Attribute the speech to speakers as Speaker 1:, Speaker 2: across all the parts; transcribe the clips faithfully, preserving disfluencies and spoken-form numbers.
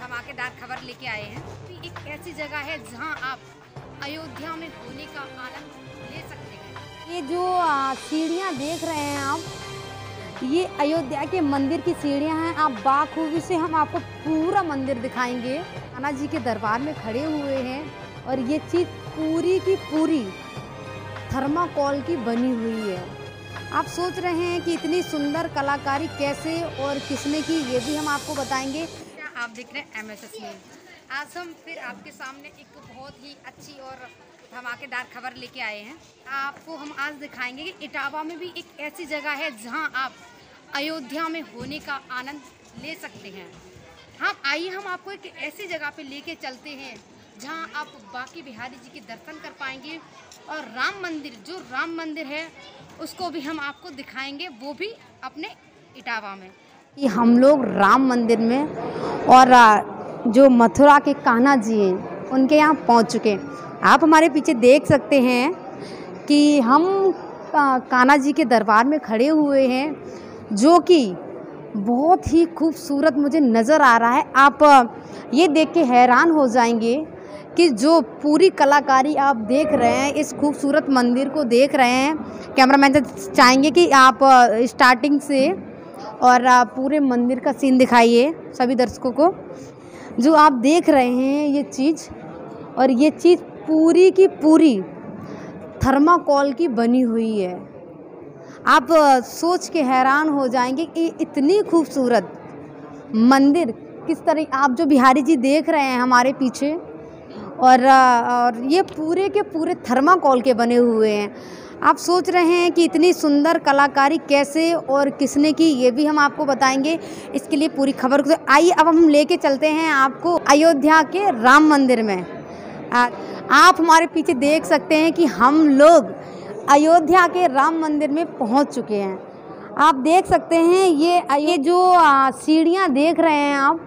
Speaker 1: धमाकेदार खबर लेके आए हैं। एक ऐसी जगह है जहां आप अयोध्या में होने का आनंद ले सकते हैं।
Speaker 2: ये जो सीढ़ियाँ देख रहे हैं आप, ये अयोध्या के मंदिर की सीढ़ियाँ हैं। आप बाखूबी से हम आपको पूरा मंदिर दिखाएंगे। कान्हा जी के दरबार में खड़े हुए हैं और ये चीज़ पूरी की पूरी थर्माकोल की बनी हुई है। आप सोच रहे हैं कि इतनी सुंदर कलाकारी कैसे और किसने की, ये भी हम आपको बताएंगे।
Speaker 1: आप देख रहे हैं एम एस एस न्यूज़। आज हम फिर आपके सामने एक बहुत ही अच्छी और धमाकेदार खबर लेके आए हैं। आपको हम आज दिखाएंगे कि इटावा में भी एक ऐसी जगह है जहां आप अयोध्या में होने का आनंद ले सकते हैं। हम आइए हम आपको एक ऐसी जगह पे लेके चलते हैं जहां आप बांके बिहारी जी के दर्शन कर पाएंगे और राम मंदिर, जो राम मंदिर है उसको भी हम आपको दिखाएंगे, वो भी अपने इटावा में।
Speaker 2: कि हम लोग राम मंदिर में और जो मथुरा के कान्हा जी हैं उनके यहाँ पहुँच चुके हैं। आप हमारे पीछे देख सकते हैं कि हम कान्हा जी के दरबार में खड़े हुए हैं, जो कि बहुत ही खूबसूरत मुझे नज़र आ रहा है। आप ये देख के हैरान हो जाएंगे कि जो पूरी कलाकारी आप देख रहे हैं, इस खूबसूरत मंदिर को देख रहे हैं। कैमरामैन से चाहेंगे कि आप स्टार्टिंग से और पूरे मंदिर का सीन दिखाइए सभी दर्शकों को। जो आप देख रहे हैं ये चीज़, और ये चीज़ पूरी की पूरी थर्माकोल की बनी हुई है। आप सोच के हैरान हो जाएंगे कि इतनी खूबसूरत मंदिर किस तरह, आप जो बिहारी जी देख रहे हैं हमारे पीछे, और, और ये पूरे के पूरे थर्माकोल के बने हुए हैं। आप सोच रहे हैं कि इतनी सुंदर कलाकारी कैसे और किसने की, ये भी हम आपको बताएंगे। इसके लिए पूरी खबर को आइए अब हम लेके चलते हैं आपको अयोध्या के राम मंदिर में। आ, आप हमारे पीछे देख सकते हैं कि हम लोग अयोध्या के राम मंदिर में पहुंच चुके हैं। आप देख सकते हैं ये ये जो सीढ़ियां देख रहे हैं आप,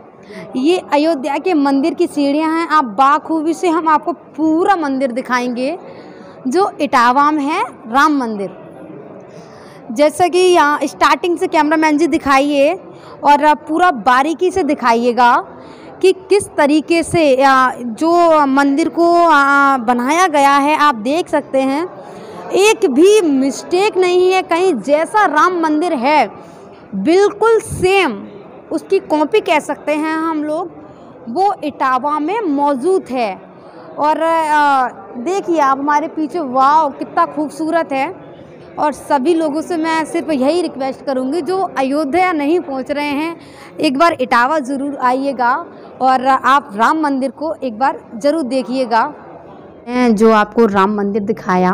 Speaker 2: ये अयोध्या के मंदिर की सीढ़ियां हैं। आप बाखूबी से हम आपको पूरा मंदिर दिखाएंगे, जो इटावा में है राम मंदिर। जैसा कि यहाँ स्टार्टिंग से कैमरामैन जी दिखाइए और पूरा बारीकी से दिखाइएगा कि किस तरीके से जो मंदिर को बनाया गया है। आप देख सकते हैं एक भी मिस्टेक नहीं है कहीं। जैसा राम मंदिर है बिल्कुल सेम उसकी कॉपी कह सकते हैं हम लोग, वो इटावा में मौजूद है। और देखिए आप हमारे पीछे, वाह कितना खूबसूरत है। और सभी लोगों से मैं सिर्फ यही रिक्वेस्ट करूंगी, जो अयोध्या नहीं पहुंच रहे हैं, एक बार इटावा ज़रूर आइएगा और आप राम मंदिर को एक बार ज़रूर देखिएगा। जो आपको राम मंदिर दिखाया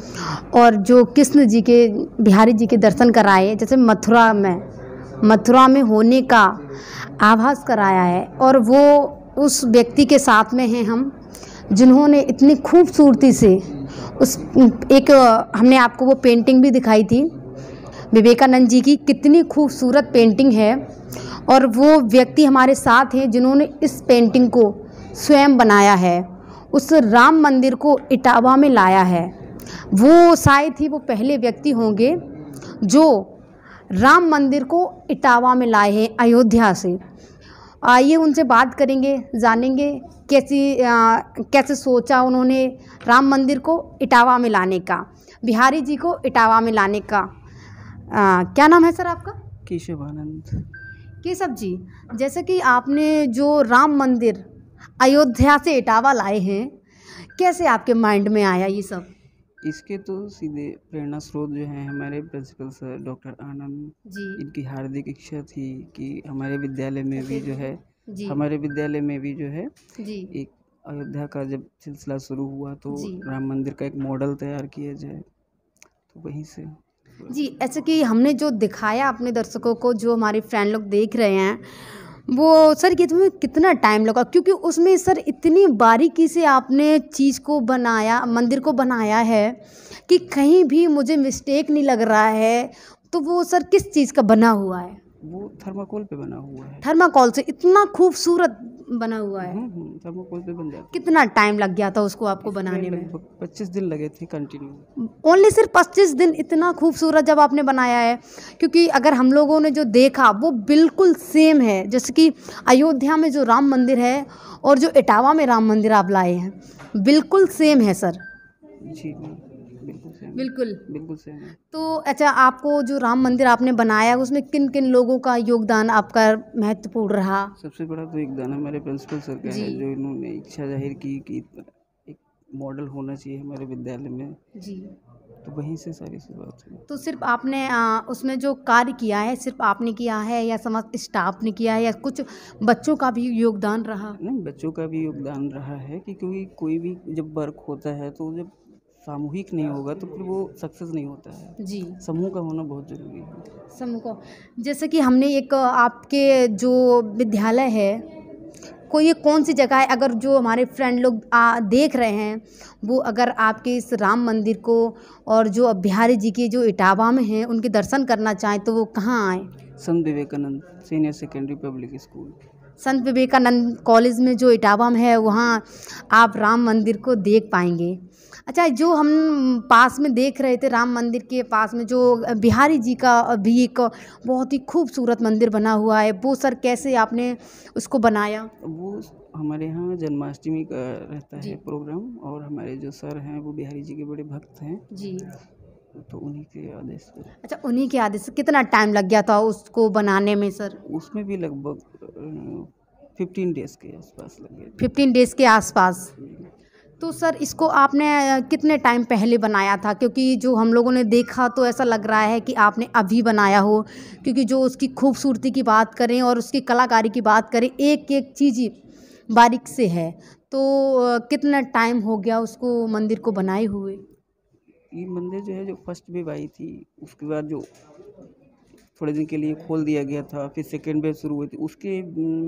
Speaker 2: और जो कृष्ण जी के, बिहारी जी के दर्शन कराए, जैसे मथुरा में मथुरा में होने का आभास कराया है। और वो उस व्यक्ति के साथ में हैं हम, जिन्होंने इतनी खूबसूरती से उस एक, हमने आपको वो पेंटिंग भी दिखाई थी विवेकानंद जी की, कितनी खूबसूरत पेंटिंग है। और वो व्यक्ति हमारे साथ हैं जिन्होंने इस पेंटिंग को स्वयं बनाया है, उस राम मंदिर को इटावा में लाया है। वो शायद ही वो पहले व्यक्ति होंगे जो राम मंदिर को इटावा में लाए हैं अयोध्या से। आइए उनसे बात करेंगे, जानेंगे कैसी आ, कैसे सोचा उन्होंने राम मंदिर को इटावा में लाने का, बिहारी जी को इटावा में लाने का। आ, क्या नाम है सर आपका?
Speaker 3: केशवानंद।
Speaker 2: केशव जी, जैसे कि आपने जो राम मंदिर अयोध्या से इटावा लाए हैं, कैसे आपके माइंड में आया ये सब?
Speaker 3: इसके तो सीधे प्रेरणा स्रोत जो हैं हमारे principal sir doctor Anand
Speaker 2: ji,
Speaker 3: इनकी हार्दिक इच्छा थी कि हमारे विद्यालय में भी जो है
Speaker 2: जी,
Speaker 3: हमारे विद्यालय में भी जो है
Speaker 2: जी,
Speaker 3: एक अयोध्या का जब सिलसिला शुरू हुआ तो
Speaker 2: जी।
Speaker 3: राम मंदिर का एक मॉडल तैयार किया जाए, तो वहीं से।
Speaker 2: जी, ऐसे कि हमने जो दिखाया अपने दर्शकों को, जो हमारे फ्रेंड लोग देख रहे हैं, वो सर कि तुम्हें कितना टाइम लगा? क्योंकि उसमें सर इतनी बारीकी से आपने चीज़ को बनाया, मंदिर को बनाया है कि कहीं भी मुझे मिस्टेक नहीं लग रहा है। तो वो सर किस चीज़ का बना हुआ है?
Speaker 3: वो थर्माकोल पे बना हुआ है।
Speaker 2: थर्माकोल से इतना खूबसूरत बना हुआ है।
Speaker 3: थर्मोकोल पे बन जाता
Speaker 2: कितना टाइम लग गया था उसको आपको
Speaker 3: है।
Speaker 2: बनाने में?
Speaker 3: लगभग पच्चीस दिन लगे थे कंटिन्यू।
Speaker 2: ओनली सिर्फ पच्चीस दिन? इतना खूबसूरत जब आपने बनाया है, क्योंकि अगर हम लोगों ने जो देखा वो बिल्कुल सेम है, जैसे कि अयोध्या में जो राम मंदिर है और जो इटावा में राम मंदिर आप लाए हैं, बिल्कुल सेम है सर।
Speaker 3: जी बिल्कुल सेम,
Speaker 2: बिल्कुल
Speaker 3: बिल्कुल सेम है।
Speaker 2: तो अच्छा, आपको जो राम मंदिर आपने बनाया उसमें किन किन लोगों का योगदान आपका महत्वपूर्ण रहा?
Speaker 3: सबसे बड़ा तो योगदान हमारे प्रिंसिपल सर का है, जो इन्होंने इच्छा जाहिर की कि एक मॉडल होना चाहिए हमारे विद्यालय में
Speaker 2: जी।
Speaker 3: तो वहीं से सारी शुरुआत हुई।
Speaker 2: तो सिर्फ आपने आ, उसमें जो कार्य किया है सिर्फ आपने किया है या समस्त स्टाफ ने किया है या कुछ बच्चों का भी योगदान रहा?
Speaker 3: नहीं, बच्चों का भी योगदान रहा है कि क्योंकि कोई भी जब वर्क होता है तो जब सामूहिक नहीं होगा तो फिर वो सक्सेस नहीं होता है।
Speaker 2: जी,
Speaker 3: समूह का होना बहुत ज़रूरी है।
Speaker 2: समूह को, जैसे कि हमने एक आपके जो विद्यालय है, कोई ये कौन सी जगह है, अगर जो हमारे फ्रेंड लोग आ, देख रहे हैं वो अगर आपके इस राम मंदिर को और जो बिहारी जी के जो इटावा में हैं उनके दर्शन करना चाहें तो वो कहाँ आएँ?
Speaker 3: Sant Vivekanand senior secondary public school,
Speaker 2: Sant Vivekanand college में जो इटावा में है, वहाँ आप राम मंदिर को देख पाएंगे। अच्छा, जो हम पास में देख रहे थे राम मंदिर के पास में जो बिहारी जी का भी एक बहुत ही खूबसूरत मंदिर बना हुआ है, वो सर कैसे आपने उसको बनाया?
Speaker 3: वो हमारे यहाँ जन्माष्टमी का रहता है प्रोग्राम और हमारे जो सर हैं वो बिहारी जी के बड़े भक्त हैं
Speaker 2: जी,
Speaker 3: तो उन्हीं के आदेश से।
Speaker 2: अच्छा, उन्हीं के आदेश से। कितना टाइम लग गया था उसको बनाने में सर?
Speaker 3: उसमें भी लगभग फिफ्टीन डेज़ के आसपास लगे।
Speaker 2: फिफ्टीन डेज़ के आसपास। तो सर इसको आपने कितने टाइम पहले बनाया था? क्योंकि जो हम लोगों ने देखा तो ऐसा लग रहा है कि आपने अभी बनाया हो, क्योंकि जो उसकी खूबसूरती की बात करें और उसकी कलाकारी की बात करें, एक एक चीज़ ही बारीक से है। तो कितना टाइम हो गया उसको मंदिर को बनाए हुए?
Speaker 3: ये मंदिर जो है जो फर्स्ट वेव आई थी उसके बाद जो थोड़े दिन के लिए खोल दिया गया था, फिर सेकेंड वेव शुरू हुई थी, उसके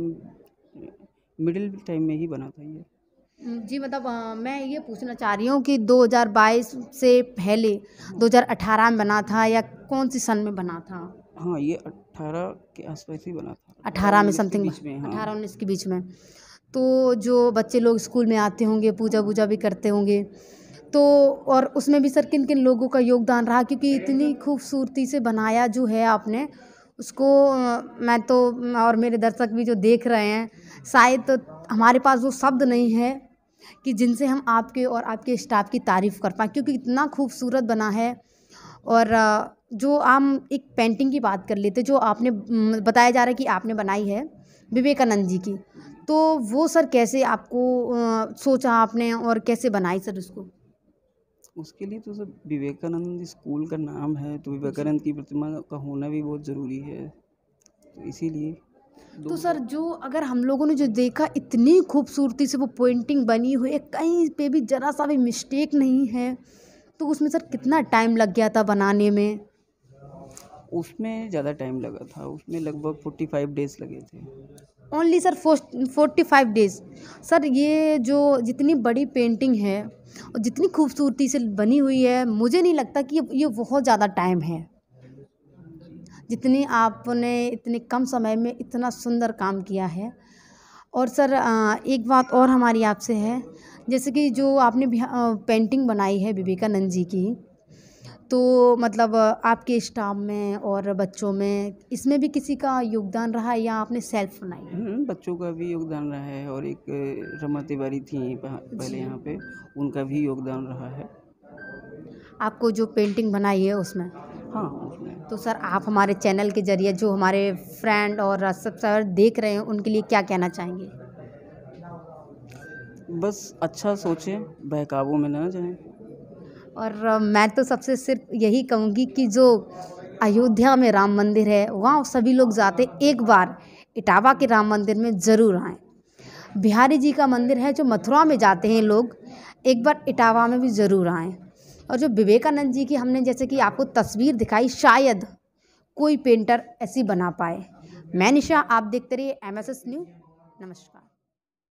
Speaker 3: मिडिल टाइम में ही बना था ये।
Speaker 2: जी, मतलब आ, मैं ये पूछना चाह रही हूँ कि दो हज़ार बाईस से पहले दो हज़ार अठारह में बना था या कौन सी सन में बना था?
Speaker 3: हाँ, ये अठारह के आसपास ही बना था,
Speaker 2: अठारह में समथिंग, अठारह उन्नीस के बीच में। तो जो बच्चे लोग स्कूल में आते होंगे, पूजा वूजा भी करते होंगे, तो और उसमें भी सर किन किन लोगों का योगदान रहा? क्योंकि इतनी खूबसूरती से बनाया जो है आपने उसको, मैं तो और मेरे दर्शक भी जो देख रहे हैं, शायद तो हमारे पास वो शब्द नहीं है कि जिनसे हम आपके और आपके स्टाफ की तारीफ़ कर पाएँ, क्योंकि इतना खूबसूरत बना है। और जो हम एक पेंटिंग की बात कर लेते जो आपने बताया जा रहा है कि आपने बनाई है विवेकानंद जी की, तो वो सर कैसे आपको सोचा आपने और कैसे बनाई सर उसको?
Speaker 3: उसके लिए तो सब विवेकानंद स्कूल का नाम है तो विवेकानंद की प्रतिमा का होना भी बहुत ज़रूरी है, तो इसीलिए।
Speaker 2: तो सर जो अगर हम लोगों ने जो देखा इतनी खूबसूरती से वो पेंटिंग बनी हुई है, कहीं पे भी ज़रा सा भी मिस्टेक नहीं है, तो उसमें सर कितना टाइम लग गया था बनाने में?
Speaker 3: उसमें ज़्यादा टाइम लगा था, उसमें लगभग फोर्टी फाइव डेज़ लगे थे।
Speaker 2: Only sir forty five days? Sir ये जो जितनी बड़ी पेंटिंग है और जितनी खूबसूरती से बनी हुई है, मुझे नहीं लगता कि ये बहुत ज़्यादा टाइम है, जितनी आपने इतने कम समय में इतना सुंदर काम किया है। और सर एक बात और हमारी आपसे है, जैसे कि जो आपने पेंटिंग बनाई है विवेकानंद जी की, तो मतलब आपके स्टाफ में और बच्चों में इसमें भी किसी का योगदान रहा है या आपने सेल्फ बनाई है?
Speaker 3: बच्चों का भी योगदान रहा है और एक रमा तिवारी थी पहले यहाँ पे, उनका भी योगदान रहा है।
Speaker 2: आपको जो पेंटिंग बनाई है उसमें?
Speaker 3: हाँ, उसमें।
Speaker 2: तो सर आप हमारे चैनल के जरिए जो हमारे फ्रेंड और सब्सक्राइबर देख रहे हैं उनके लिए क्या कहना चाहेंगे?
Speaker 3: बस अच्छा सोचें, बहकावों में ना जाएं।
Speaker 2: और मैं तो सबसे सिर्फ यही कहूँगी कि जो अयोध्या में राम मंदिर है वहाँ सभी लोग जाते, एक बार इटावा के राम मंदिर में ज़रूर आएँ। बिहारी जी का मंदिर है जो मथुरा में जाते हैं लोग, एक बार इटावा में भी ज़रूर आएँ। और जो विवेकानंद जी की हमने जैसे कि आपको तस्वीर दिखाई, शायद कोई पेंटर ऐसी बना पाए। मैं निशा, आप देखते रहिए एम एस एस न्यूज़। नमस्कार।